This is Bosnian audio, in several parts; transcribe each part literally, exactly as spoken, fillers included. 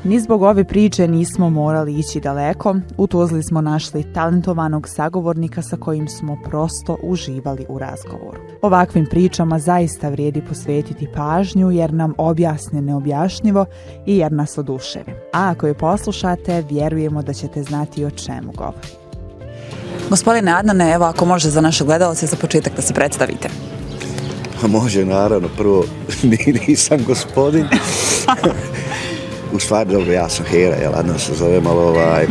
Ni zbog ove priče nismo morali ići daleko, u Tuzli smo našli talentovanog sagovornika sa kojim smo prosto uživali u razgovoru. Ovakvim pričama zaista vrijedi posvetiti pažnju jer nam objasne neobjašnjivo i jer nas oduševi. A ako je poslušate, vjerujemo da ćete znati o čemu govori. Gospodine Adnane, evo ako može za naše gledalce za početak da se predstavite. Može, naravno. Prvo, nisam gospodin. U stvari, dobro, ja sam Hera, jel, Adnan se zove, malo ovaj...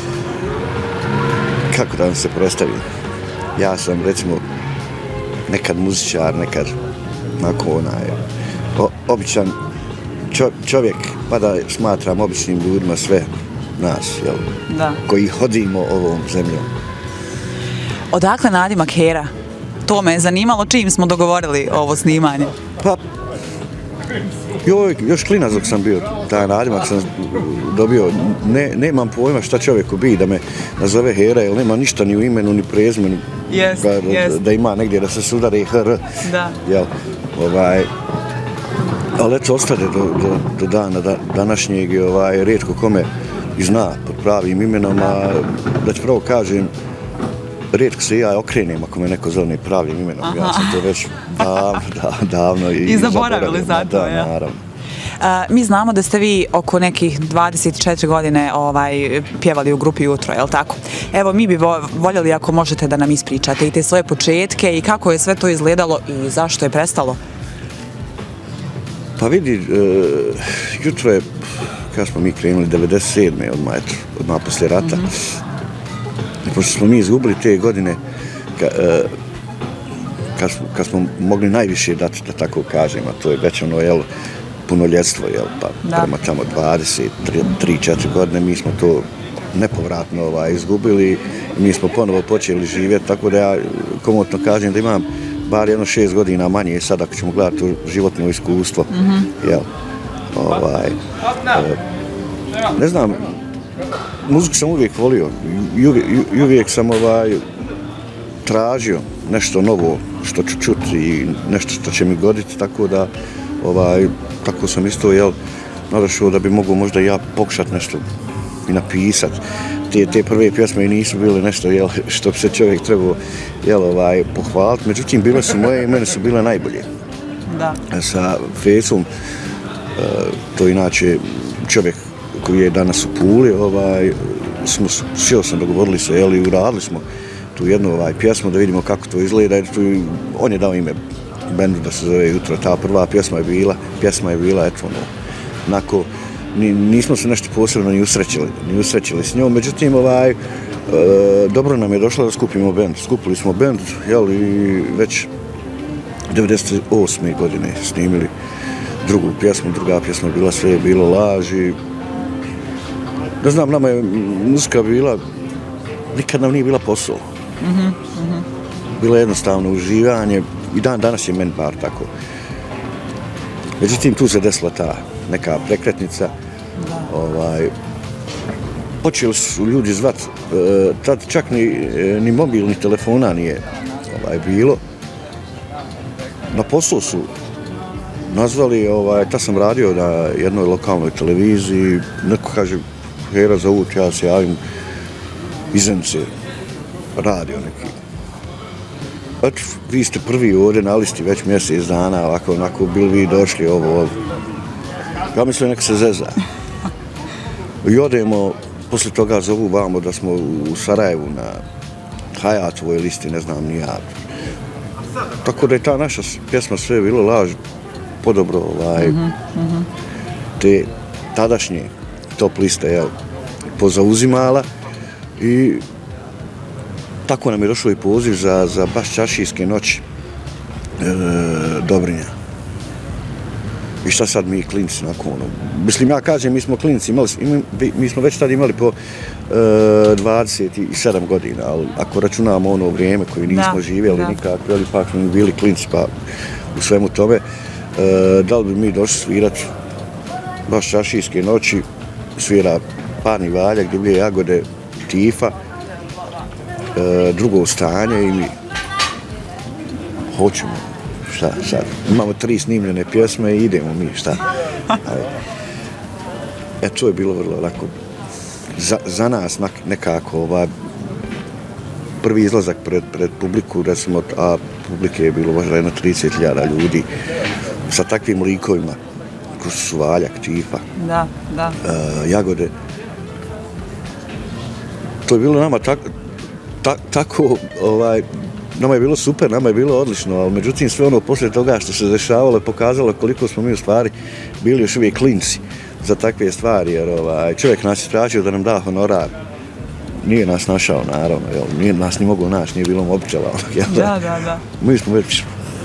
Kako da vam se predstavim? Ja sam, recimo, nekad muzičar, nekad, onako, onaj, o, običan čo, čovjek, pa da smatram običnim ljudima sve nas, jel, da. Koji hodimo ovom zemljom. Odakle nadimak Hera? To me je zanimalo čim smo dogovorili ovo snimanje. Pa, joj, još klinac dok sam bio, taj nadimak sam dobio, ne, nemam pojma šta čovjeku bi da me nazove Hera, jer nema ništa ni u imenu, ni prezimenu, yes, da, yes. da ima negdje da se sudari H R. Da. Jel, ovaj, ali eto, ostade do, do, do dana da, današnjeg i ovaj, rijetko kome i zna pod pravim imenom, a da ću pravo kažem, rijetko se ja okrenem ako me neko zove pravim imenom. Aha. Ja sam to već davno, da, davno i, I zaboravili za to, da, ja. Naravno. A, mi znamo da ste vi oko nekih dvadeset četiri godine ovaj, pjevali u grupi Jutro, je li tako? Evo, mi bi voljeli ako možete da nam ispričate i te svoje početke i kako je sve to izgledalo i zašto je prestalo? Pa vidi, e, Jutro je, kada smo mi krenuli, devedeset sedme odmah, eto, odmah poslije rata. Mm-hmm. Pošto smo mi izgubili te godine ka, e, kad, smo, kad smo mogli najviše dati, da tako kažem, a to je već ono, jel, punoljetstvo, jel, pa da. Prema tamo dvadeset tri četiri godine mi smo to nepovratno ovaj, izgubili i mi smo ponovo počeli živjeti, tako da ja komotno kažem da imam bar jedno šest godina manje sad ako ćemo gledati u životno iskustvo, mm-hmm. jel, ovaj, e, ne znam, muziku sam uvijek volio i uvijek, uvijek sam ovaj, tražio nešto novo što ću čuti i nešto što će mi goditi, tako da ovaj, tako sam isto jel, nadašao da bi mogu možda ja pokušati nešto i napisati. Te, te prve pjesme nisu bile nešto jel, što bi se čovjek trebao jel, ovaj, pohvaliti, međutim bile su moje i mene su bile najbolje. Da. Sa Fecom, to inače čovjek koji je danas u Puli, ovaj, smo, sjeo sam, dogovorili se, jel, i uradili smo tu jednu ovaj, pjesmu da vidimo kako to izgleda. Tu, on je dao ime bendu da se zove Jutro. Ta prva pjesma je bila, pjesma je bila, eto, ono, onako, ni, nismo se nešto posebno ni usrećili, ni usrećili s njom, međutim, ovaj, e, dobro nam je došlo da skupimo bend. Skupili smo bend, jel, i već devedeset osme godine snimili drugu pjesmu, druga pjesma je bila Sve je bilo laž i ne znam, nama je muzika bila, nikad nam nije bila posao. Mm-hmm, mm-hmm. Bilo je jednostavno uživanje i dan danas je meni bar tako. Međutim, tu se desila ta neka prekretnica. Da. Ovaj, počeli su ljudi zvat, e, tad čak ni, ni mobilnih telefona nije ovaj, bilo. Na poslu su nazvali, ovaj, ta sam radio na jednoj lokalnoj televiziji, neko kaže, Hera zovut, ja se javim iz Zenice, radio neki. Eto, vi ste prvi ovdje na listi već mjesec dana, ovako, onako, bili vi došli ovo, ovo. Ja mislim neka se zeza. I odemo, poslije toga zovu vamo da smo u Sarajevu na Hayatovoj listi, ne znam ni ja. Tako da je ta naša pjesma Sve bilo laž, podobro, ovaj, mm-hmm. te tadašnje top liste, jel, pozauzimala i tako nam je došlo i poziv za, za baš čaršijske noći e, Dobrinja. I šta sad mi klinci nakon ono, mislim ja kažem mi smo klinci, imali, mi, mi smo već tad imali po e, dvadeset sedam godina, ali ako računamo ono vrijeme koje nismo da, živjeli da. Nikako, ali pak smo bili klinci pa u svemu tome, e, da li bi mi došli svirati baš čaršijske noći, svira Parni Valjak, Divlje jagode, Tifa, e, Drugo stanje i mi hoćemo, šta sad, imamo tri snimljene pjesme i idemo mi, šta. E, to je bilo vrlo lako. Za, za nas nekako ovaj, prvi izlazak pred, pred publiku, recimo, a publike je bilo možda jedno trideset hiljada ljudi sa takvim likovima, ko su Valjak, Tipa, da, da. Uh, Jagode. To je bilo nama tako, ta, tako ovaj, nama je bilo super, nama je bilo odlično, ali međutim sve ono poslije toga što se dešavalo je pokazalo koliko smo mi u stvari bili još uvijek klinci za takve stvari, jer ovaj, čovjek nas je tražio da nam da honorar. Nije nas našao, naravno, jel? Nije nas ni mogao naći, nije bilo mobitela. Da, da, da. Mi smo već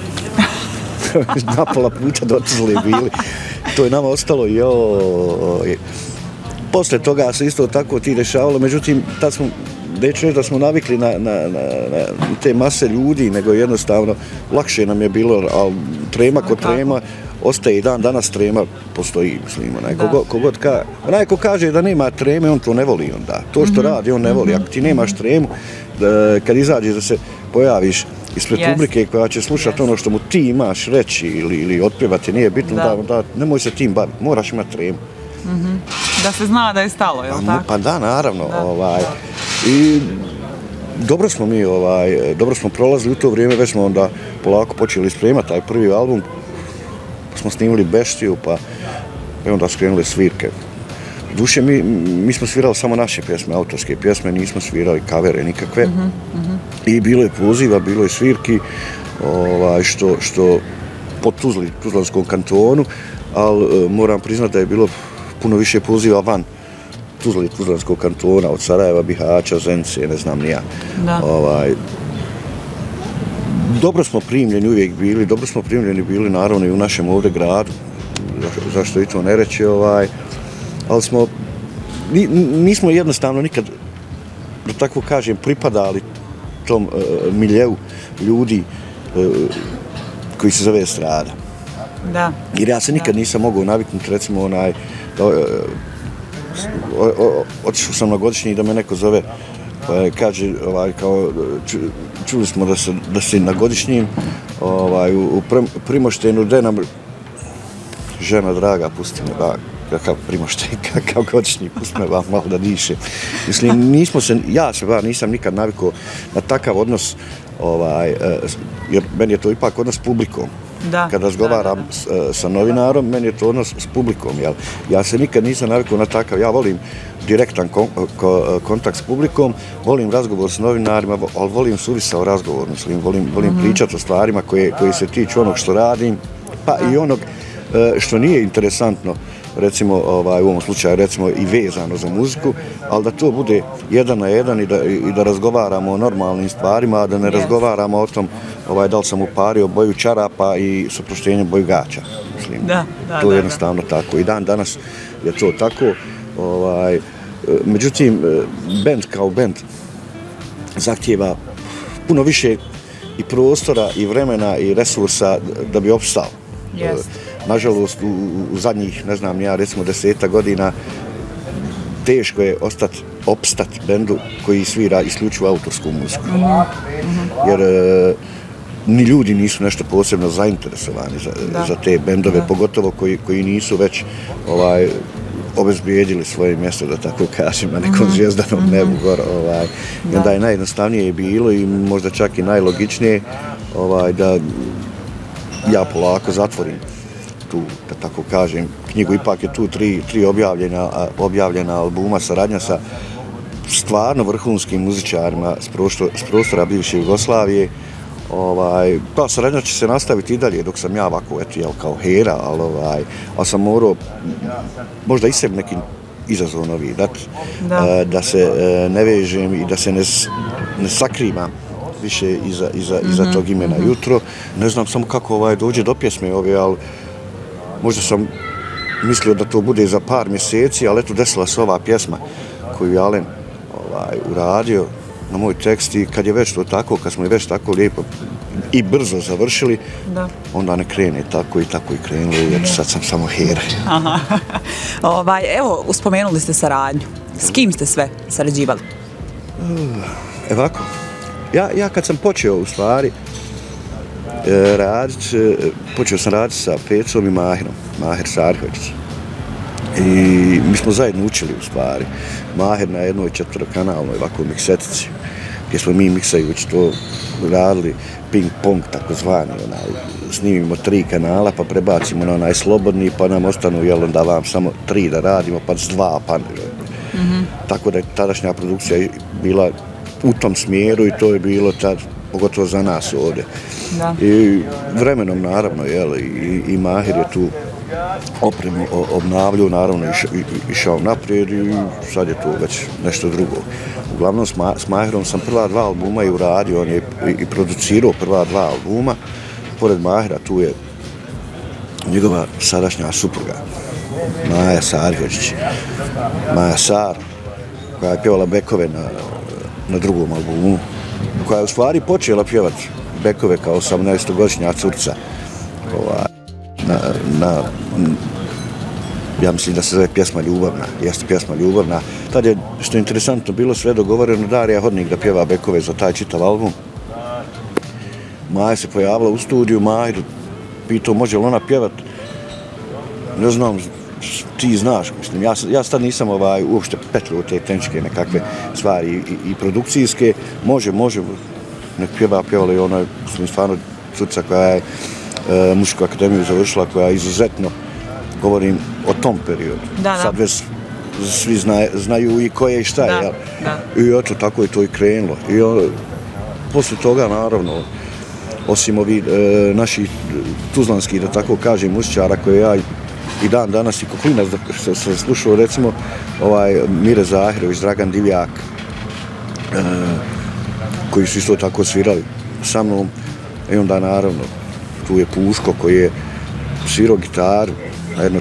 napola puta dotuzli bili. To je nama ostalo, joj. Poslije toga se isto tako ti dešavalo, međutim, tad smo, neću reći da smo navikli na, na, na, na te mase ljudi, nego jednostavno lakše nam je bilo, ali trema kod trema, ostaje i dan danas trema postoji, mislim, onaj, kogod, kogod ka, onaj ko kaže da nema treme, on to ne voli onda. To što mm-hmm. radi, on ne voli. Ako ti nemaš tremu, da, kad izađeš da se pojaviš ispred yes. publike koja će slušati yes. ono što mu ti imaš reći ili, ili otpjevati, nije bitno, da. Da, da, nemoj se tim baviti, moraš imati tremu. Mm-hmm. Da se zna da je stalo, je li pa, tako? Pa da, naravno. Da. Ovaj, i dobro smo mi, ovaj, dobro smo prolazili u to vrijeme, već smo onda polako počeli spremati taj prvi album. Smo snimili Beštiju, pa i onda su krenule svirke. Duše, mi, mi smo svirali samo naše pjesme, autorske pjesme, nismo svirali kavere nikakve. Mm-hmm, mm-hmm. I bilo je poziva, bilo je svirki, ovaj, što, što po Tuzli, Tuzlanskom kantonu, ali moram priznati da je bilo puno više poziva van Tuzli, Tuzlanskog kantona, od Sarajeva, Bihaća, Zence, ne znam ni ja. Da. Ovaj, dobro smo primljeni uvijek bili, dobro smo primljeni bili naravno i u našem ovdje gradu, zašto i to ne reći, ovaj, ali smo, nismo jednostavno nikad, da tako kažem, pripadali tom uh, miljeu ljudi uh, koji se zove estrada. Da. Jer ja se nikad da. nisam mogao naviknuti, recimo, onaj, uh, otišao sam na godišnji da me neko zove, pa kaže, ovaj, kao, ču, čuli smo da se, da se na godišnjim, ovaj, u, u Primoštenu, gdje nam, žena draga, pusti me, da, kakav Primošten, kakav godišnji, pusti me, malo da diše. Mislim, nismo se, ja se bar nisam nikad navikao na takav odnos, ovaj, jer meni je to ipak odnos s publikom. Da, kad razgovaram da, da. S, sa novinarom, meni je to odnos s publikom. Jel? Ja se nikad nisam navikao na takav, ja volim direktan kon, ko, kontakt s publikom, volim razgovor s novinarima, ali volim suvisao razgovor, mislim, volim, volim mm-hmm. pričati o stvarima koje, koje se tiču onog što radim, pa da. i onog što nije interesantno, recimo ovaj, u ovom slučaju recimo i vezano za muziku, ali da to bude jedan na jedan i da, i da razgovaramo o normalnim stvarima, a da ne yes. razgovaramo o tom ovaj, da li sam upario boju čarapa i s oproštenjem boju gaća. Mislim, da, da, to je da, jednostavno da. tako. I dan danas je to tako. Ovaj, međutim, bend kao bend zahtijeva puno više i prostora i vremena i resursa da bi opstao. Yes. Nažalost, u, u zadnjih, ne znam, ja recimo deseta godina, teško je ostati, opstati bendu koji svira isključivo autorsku muziku. Mm-hmm. Jer e, ni ljudi nisu nešto posebno zainteresovani za, za te bendove, da. pogotovo koji, koji nisu već ovaj, obezbijedili svoje mjesto, da tako kažem, na nekom mm-hmm. zvijezdanom mm-hmm. nebu gore. Ovaj. I onda je najjednostavnije bilo i možda čak i najlogičnije ovaj, da ja polako zatvorim tu, da tako kažem, knjigu. Ipak je tu tri, tri objavljena, objavljena albuma, saradnja sa stvarno vrhunskim muzičarima s prostora, s prostora bivše Jugoslavije. Ovaj, ta saradnja će se nastaviti i dalje dok sam ja ovako, eto, jel, kao hera, ali, ovaj, ali sam morao možda i sebi neki izazov novi dati, da. da se ne vežem i da se ne, ne sakrivam više iza, iza, iza mm-hmm. tog imena mm-hmm. Jutro. Ne znam samo kako ovaj, dođe do pjesme ove, ali možda sam mislio da to bude za par mjeseci, ali eto desila se ova pjesma koju je Alen ovaj, uradio na moj tekst i kad je već to tako, kad smo je već tako lijepo i brzo završili, da. onda ne krene tako i tako i krenulo i eto sad sam samo hera. Aha. Ovaj, evo, uspomenuli ste saradnju. S kim ste sve sarađivali? Evo ovako. Ja, ja kad sam počeo u stvari raditi, počeo sam raditi sa Pecom i Mahirom, Mahir Sarhović. I mi smo zajedno učili u stvari. Maher na jednoj četvorokanalnoj ovako miksetici, gdje smo mi miksajući to radili ping-pong takozvani, onaj, snimimo tri kanala pa prebacimo na onaj slobodni pa nam ostanu, jel onda vam samo tri da radimo pa s dva pa... Mm-hmm. Tako da je tadašnja produkcija bila u tom smjeru i to je bilo tad, pogotovo za nas ovdje. Da. I vremenom naravno, jel, i, i Maher je tu opremu obnavljao, naravno išao naprijed i sad je to već nešto drugo. Uglavnom s, Ma, s Maherom sam prva dva albuma i uradio, on je i, i producirao prva dva albuma. Pored Mahera tu je njegova sadašnja supruga, Maja Sarhođić. Maja Sar, koja je pjevala bekove na, na drugom albumu, koja je u stvari počela pjevati bekove kao osamnaestogodišnja curca. Ova, na, na, ja mislim da se zove pjesma Ljubavna, jeste pjesma Ljubavna. Tad je, što je interesantno, bilo sve dogovoreno Darija Hodnik da pjeva bekove za taj čitav album. Maja se pojavila u studiju, Maja pitao može li ona pjevat, ne znam, ti znaš, mislim, ja, ja sad nisam ovaj, uopšte petljao te tehničke nekakve stvari i, i produkcijske, može, može, nek pjeva, pjevala i ona, mislim, stvarno curca koja je e, muzičku akademiju završila, koja je izuzetno, govorim o tom periodu. Da, da. Sad već svi zna, znaju i ko je i šta je, jel? Da. I eto, tako je to i krenulo. I on, poslije toga, naravno, osim ovih e, naših tuzlanskih, da tako kažem, muzičara koje ja i dan danas i Koklinac, da sam slušao recimo ovaj Mire Zahirović, Dragan Divjak, e, koji su isto tako svirali sa mnom. I onda naravno tu je Puško koji je svirao gitaru na jedno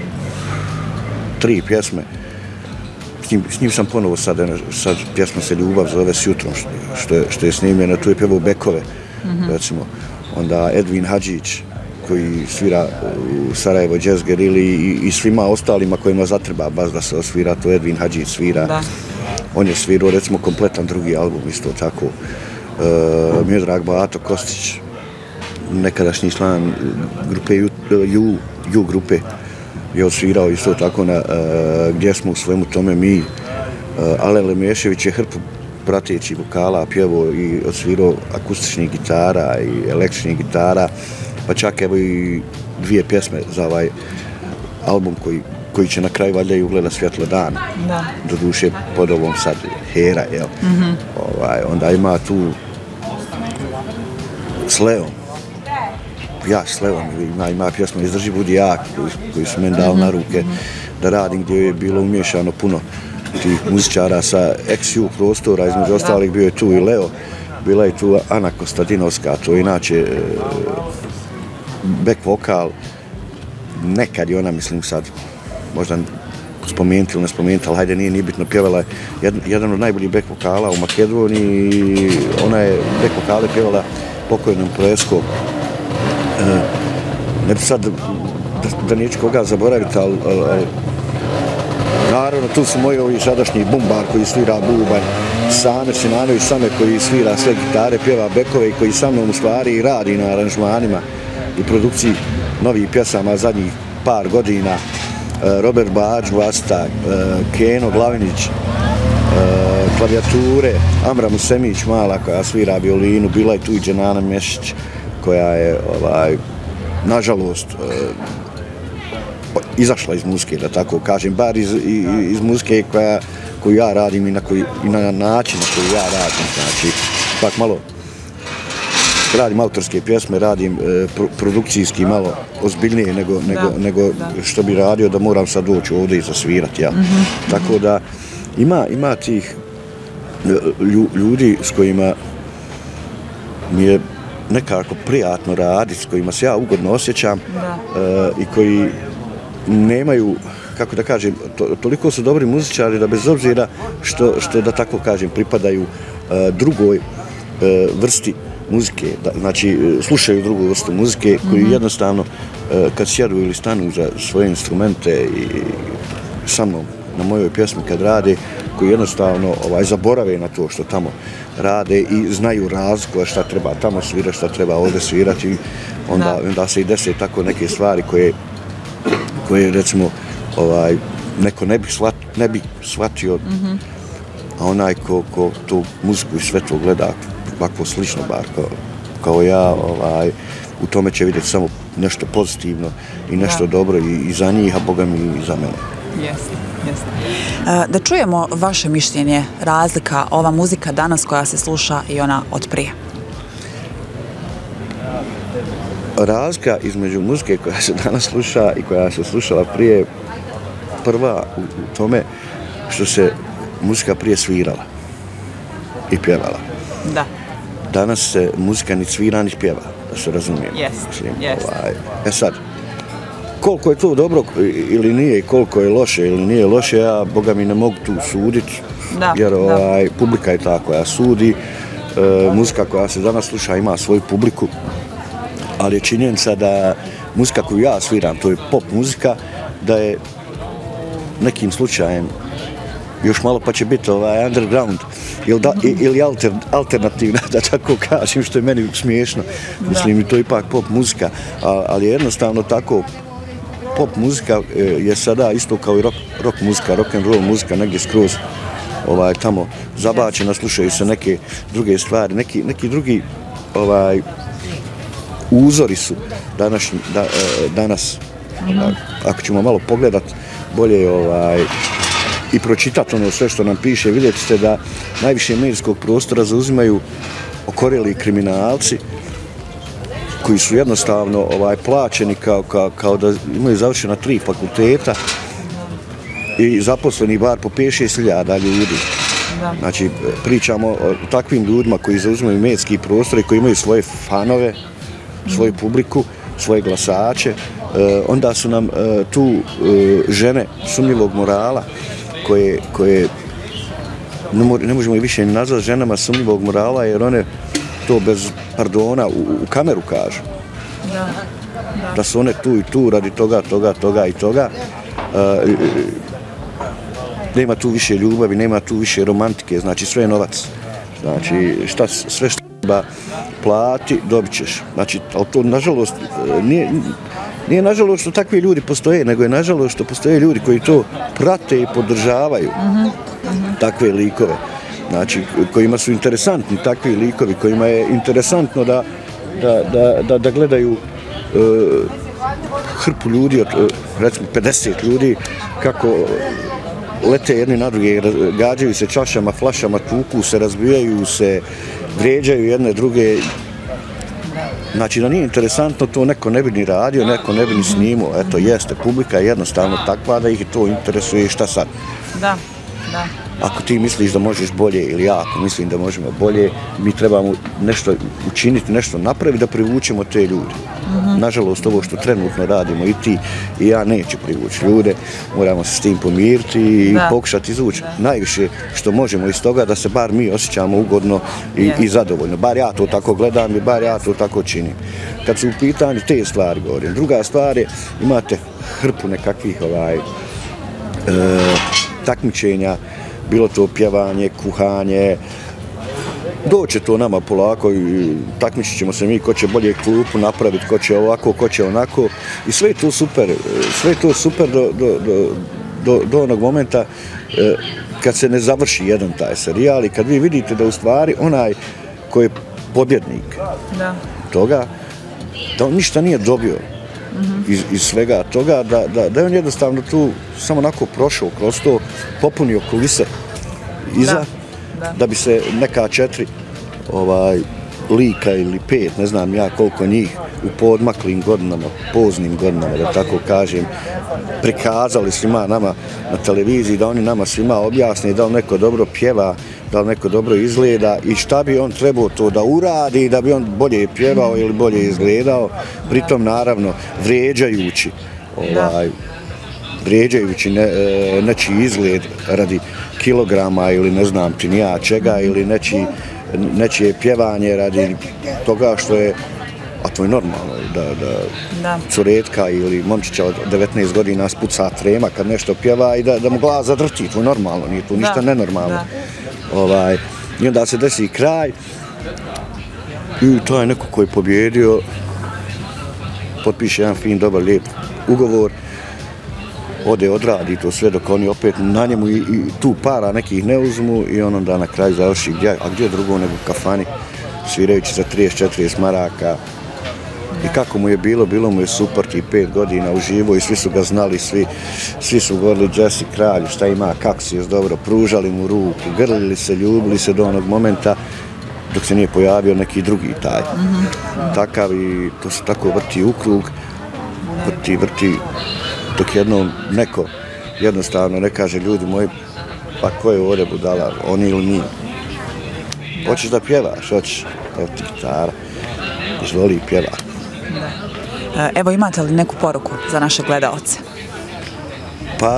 tri pjesme. S njim, s njim sam ponovo sad, sad pjesma se Ljubav zove S jutrom, što je, što je snimljena, tu je pjevao bekove, mm-hmm. recimo. Onda Edvin Hadžić, koji svira u Sarajevo Jazz Gerili i, i svima ostalima kojima zatreba baš da se osvira, to Edvin Hadžić svira. Da. On je svirao recimo kompletan drugi album, isto tako. E, Miodrag Bato Kostić, nekadašnji član grupe U, U, U grupe, je osvirao isto tako na, e, gdje smo u svemu tome mi. E, Alen Lemešević je hrpu prateći vokala, pjevo i odsvirao akustičnih gitara i električnih gitara, pa čak evo i dvije pjesme za ovaj album koji, koji će na kraju valjda i ugleda svjetlo dana. Da. Doduše pod ovom sad Hera, jel? Mm-hmm. Ovaj, onda ima tu s Leom. Ja s Leom, ima, ima pjesma Izdrži budi jak, koju, koju su meni dali na ruke da radim, gdje je bilo umješano puno tih muzičara sa ex ju prostora, između ostalih bio je tu i Leo, bila je tu Ana Kostadinovska, to je inače back vokal, nekad je ona, mislim sad, možda spomenuti ili ne spomenuti, ali hajde nije, nije bitno, pjevala jed, jedan od najboljih back vokala u Makedoniji i ona je back vokale pjevala pokojnom Proeskom. E, ne bi sad, da, da neću koga zaboraviti, ali, ali, ali naravno, tu su moji ovi sadašnji Bumbar koji svira bubanj, Same Sinanović Same koji svira sve gitare, pjeva bekove i koji sa mnom u stvari i radi na aranžmanima i produkciji novih pjesama zadnjih par godina. Robert Bađ, Vasta, Keno Glavinić, klavijature, Amra Musemić mala koja svira violinu, bila je tu i Dženana Mešić koja je, ovaj, nažalost, izašla iz muzike, da tako kažem, bar iz, iz muzike koja, koju ja radim i na, koji, i na način na koji ja radim, znači, pak malo radim autorske pjesme, radim e, pro, produkcijski malo ozbiljnije nego, nego, da, nego da. Što bi radio da moram sad doći ovdje i zasvirati, ja. Mm-hmm. Tako da ima, ima tih ljudi s kojima mi je nekako prijatno raditi, s kojima se ja ugodno osjećam e, i koji nemaju, kako da kažem, to, toliko su dobri muzičari da bez obzira što, što da tako kažem, pripadaju e, drugoj e, vrsti muzike, da, znači slušaju drugu vrstu muzike koji mm-hmm. jednostavno e, kad sjedu ili stanu za svoje instrumente i sa mnom na mojoj pjesmi kad rade, koji jednostavno ovaj, zaborave na to što tamo rade i znaju razliku šta treba tamo svirati, šta treba ovdje svirati, onda, onda se i dese tako neke stvari koje koje recimo ovaj neko ne bi, shvat, ne bi shvatio, mm-hmm. a onaj ko, ko tu muziku i sve to gleda, ovako slično bar kao, kao ja, ovaj, u tome će vidjeti samo nešto pozitivno i nešto da. dobro i, i za njih, a Boga mi i za mene. Jeste, jeste. Da čujemo vaše mišljenje, razlika, ova muzika danas koja se sluša i ona od prije. Razlika između muzike koja se danas sluša i koja se slušala prije, prva u, u tome što se muzika prije svirala i pjevala. Da. Danas se muzika ni svira ni pjeva, da se razumije. Jest, jest. Ovaj, e sad, koliko je to dobro ili nije, koliko je loše ili nije loše, ja, Boga mi, ne mogu tu suditi, jer ovaj, da. publika je ta koja sudi, e, muzika koja se danas sluša ima svoju publiku, ali je činjenica da muzika koju ja sviram, to je pop muzika, da je nekim slučajem još malo pa će biti ovaj underground ili, da, ili alter, alternativna, da tako kažem, što je meni smiješno. Da. Mislim, to je ipak pop muzika, ali jednostavno tako pop muzika je sada isto kao i rock, rock muzika, rock and roll muzika, negdje skroz ovaj, tamo zabačena, slušaju se neke druge stvari, neki, neki drugi ovaj, uzori su današnji, da, danas, mm-hmm. ako ćemo malo pogledat, bolje ovaj, i pročitati ono sve što nam piše, vidjet ćete da najviše medijskog prostora zauzimaju okorjeli kriminalci koji su jednostavno ovaj, plaćeni kao, kao, kao da imaju završena tri fakulteta i zaposleni bar po pet šest hiljada ljudi. Da. Znači, pričamo o takvim ljudima koji zauzimaju medijski prostor i koji imaju svoje fanove, svoju publiku, svoje glasače. E, onda su nam e, tu e, žene sumnjivog morala koje, koje ne, mo, ne možemo i više nazvati ženama sumnjivog morala jer one to bez pardona u, u kameru kažu. Da. Da. Da su one tu i tu radi toga, toga, toga i toga. E, nema tu više ljubavi, nema tu više romantike, znači sve je novac. Znači šta, sve što treba plati, dobit ćeš. Znači, ali to nažalost nije, nije nažalost što takvi ljudi postoje, nego je nažalost što postoje ljudi koji to prate i podržavaju uh-huh. Uh-huh. takve likove. Znači, kojima su interesantni takvi likovi, kojima je interesantno da, da, da, da, da gledaju uh, hrpu ljudi, od, uh, recimo pedeset ljudi, kako lete jedni na druge, gađaju se čašama, flašama, tuku se, razbijaju se, vrijeđaju jedne druge. Znači da nije interesantno, to neko ne bi ni radio, neko ne bi ni snimao. Eto, jeste, publika je jednostavno takva da ih to interesuje. Šta sad? Da, da. Ako ti misliš da možeš bolje ili ja ako mislim da možemo bolje, mi trebamo nešto učiniti, nešto napraviti da privučemo te ljude. Mm-hmm. Nažalost, ovo što trenutno radimo i ti i ja neće privući ljude, moramo se s tim pomiriti i da. pokušati izvući da. najviše što možemo iz toga da se bar mi osjećamo ugodno i, yeah. i zadovoljno. Bar ja to tako gledam i bar ja to tako činim. Kad su u pitanju te stvari govorim. Druga stvar je, imate hrpu nekakvih ovaj, e, takmičenja, bilo to pjevanje, kuhanje, doće to nama polako i takmičit ćemo se mi ko će bolje klupu napraviti, ko će ovako, ko će onako i sve je to super, sve je to super do, do, do, do, do onog momenta eh, kad se ne završi jedan taj serijal i kad vi vidite da u stvari onaj koji je pobjednik da. toga, da on ništa nije dobio iz, iz svega toga, da, da, da je on jednostavno tu samo onako prošao kroz to, popunio kulise iza, da, da. da bi se neka četiri ovaj, lika ili pet, ne znam ja koliko njih, u podmaklim godinama, poznim godinama, da tako kažem, prikazali svima nama na televiziji, da oni nama svima objasne da li neko dobro pjeva, da li neko dobro izgleda i šta bi on trebao to da uradi, da bi on bolje pjevao ili bolje izgledao, pritom naravno vrijeđajući, ovaj, vrijeđajući ne, nečiji izgled radi kilograma ili ne znam ti nija čega ili nečiji, nečije pjevanje radi toga što je, a to je normalno, da, da, da. curetka ili momčića od devetnaest godina spuca trema kad nešto pjeva i da, da mu glas zadrti, to je normalno, nije tu ništa da. nenormalno. Da. Ovaj, i onda se desi kraj i to je neko koji je pobjedio, potpiše jedan fin, dobar, lijep ugovor ode odradi to sve dok oni opet na njemu i, i tu para nekih ne uzmu i on onda na kraju završi gdje, a gdje drugo nego u kafani svirajući za trideset četrdeset maraka. I kako mu je bilo, bilo mu je super tih pet godina uživo i svi su ga znali, svi, svi su govorili Jesse kralju, šta ima, kako si još dobro, pružali mu ruku, grlili se, ljubili se do onog momenta dok se nije pojavio neki drugi taj. Mm-hmm. Takav i to se tako vrti u krug, vrti, vrti, dok jednom neko jednostavno ne kaže ljudi moji, pa ko je ovdje budala, oni ili mi? Hoćeš da pjevaš, hoćeš, evo ti gitara, izvoli i pjeva. Evo, imate li neku poruku za naše gledaoce? Pa,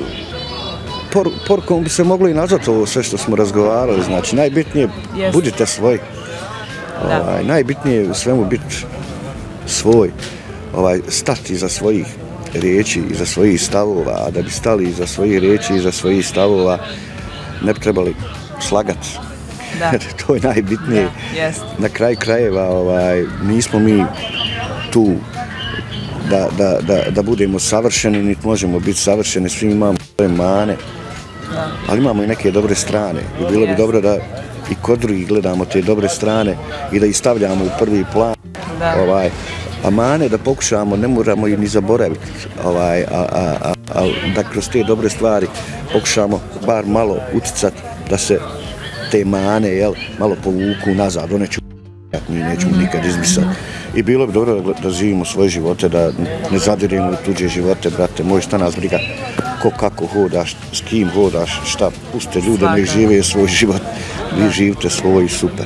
por, porukom bi se moglo i nazvati ovo sve što smo razgovarali, znači najbitnije yes. budite svoji. Ovaj, najbitnije je u svemu biti svoj, ovaj, stati iza svojih riječi, iza svojih stavova, a da bi stali iza svojih riječi, iza svojih stavova, ne bi trebali slagati. Da. To je najbitnije. Da, yes. Na kraju krajeva ovaj, nismo mi tu da, da, da, da budemo savršeni, niti možemo biti savršeni, svi imamo svoje mane, da. Ali imamo i neke dobre strane. I bilo bi yes. dobro da i kod drugih gledamo te dobre strane i da ih stavljamo u prvi plan. Da. Ovaj, a mane da pokušamo, ne moramo ih ni zaboraviti, ovaj, a, a, a, a da kroz te dobre stvari pokušamo bar malo uticati da se te mane, jel, malo povuku nazad, one ću mi nećemo nikad izbrisati. I bilo bi dobro da, da živimo svoje živote, da ne zadirimo u tuđe živote, brate, moj, šta nas briga, ko kako hodaš, s kim hodaš, šta, puste ljude, nek žive svoj život, vi živite svoj i super.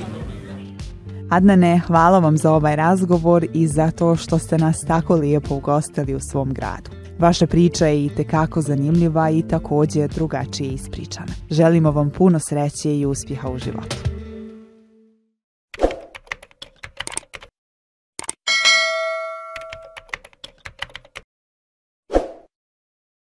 Adnane, hvala vam za ovaj razgovor i za to što ste nas tako lijepo ugostili u svom gradu. Vaša priča je itekako zanimljiva i također drugačije ispričana. Želimo vam puno sreće i uspjeha u životu.